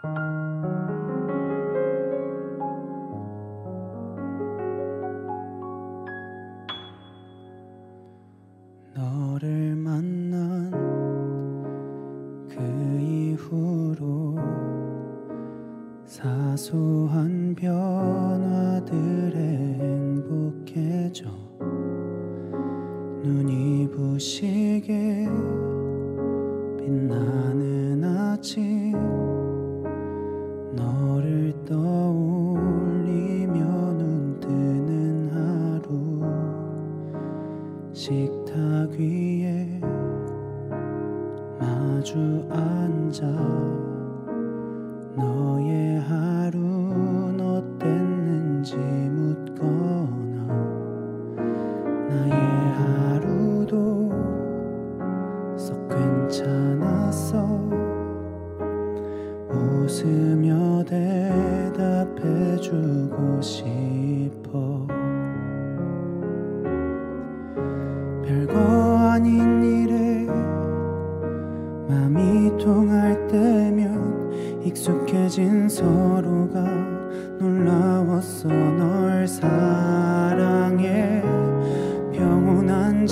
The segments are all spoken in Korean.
너를 만난 그 이후로 사소한 변화들에 행복해져 눈이 부시게 빛나는 아침 너를 떠올리며 눈 뜨는 하루 식탁 위에 마주 앉아 너의 하루는 어땠는지 묻거나 나의 하루도 썩 괜찮았어 웃으며 대답해주고 싶어 별거 아닌 일에 맘이 통할 때면 익숙해진 서로가 놀라웠어 널 사랑해 평온한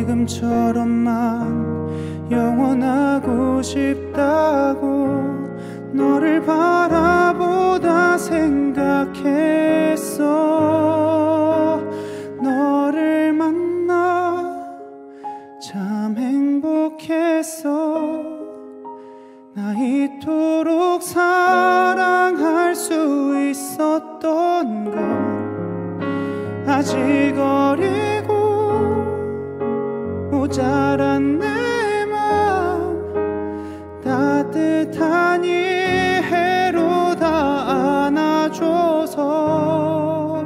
지금처럼만 영원하고 싶다고 너를 바라보다 생각했어 너를 만나 참 행복했어 나 이토록 사랑할 수 있었던 건 아직 어리고 모자란 내 맘 따뜻한 이해로 다 안아줘서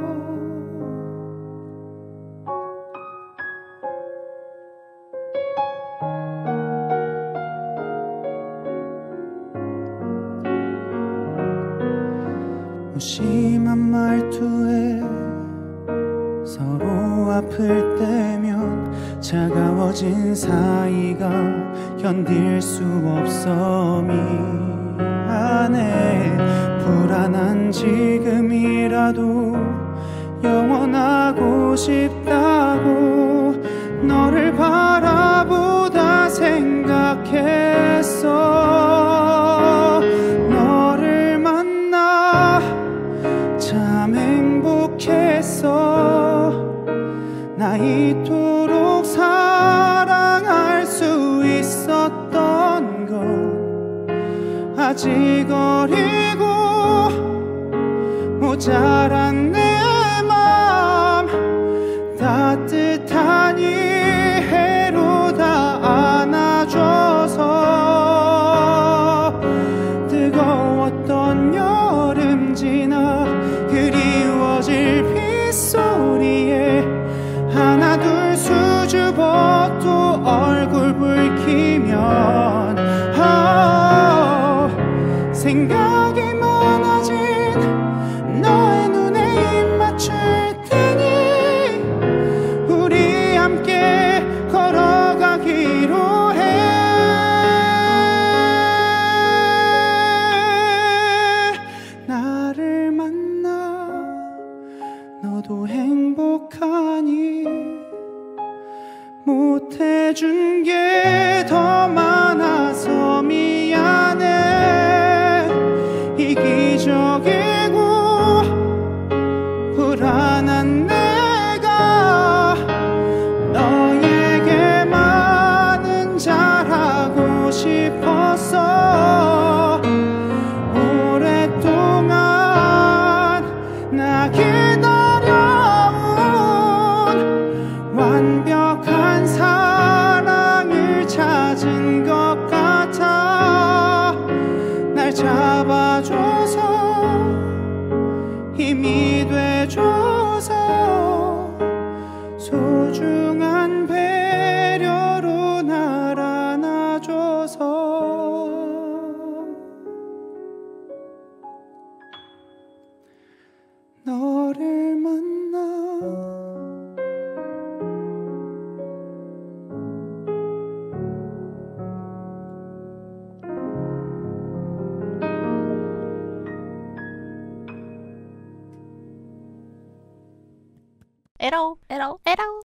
무심한 말투에 서로 아플 때면 차가워진 사이가 견딜 수 없어 미안해 불안한 지금이라도 영원하고 싶다고 너를 바라보다 생각했어 너를 만나 참 행복했어 나 이토록 사랑할 수 있었던 건 아직 어리고 모자란 내 맘 따뜻한 이해로 다 안아줘서 뜨거웠던 여름 지나 그리워질 빗소리에 하나 둘 수줍어 또 얼굴 붉히면 생각이 많아진 너의 눈에 입 맞출 테니 우리 함께 걸어가기로 해 나를 만나 너도 행복하니 못해준 게 더 많아서 미안해 이기적이고 불안한 내가 너에게 많은 잘하고 싶었어 오랫동안 나 기다려온 완벽한 사랑을 찾은 것 같아 날 잡아줘서 힘이 돼줘서 소중한 배려로 날 안아줘서 너를 만나 에라오, 에라오, 에라오.